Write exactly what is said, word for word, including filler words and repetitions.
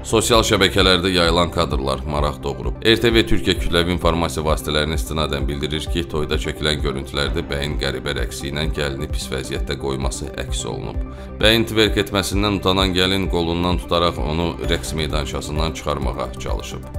Sosial şəbəkələrdə yayılan kadrlar maraq doğurub. R T V Türkiyə kütləvi informasiya vasitələrinə istinadən bildirir ki, toyda çəkilən görüntülərdə bəyin qəribə rəqsi ilə gəlini pis vəziyyətdə qoyması əks olunub. Bəyin twerk etməsindən utanan gəlin qolundan tutaraq onu rəqs meydançasından çıxarmağa çalışıb.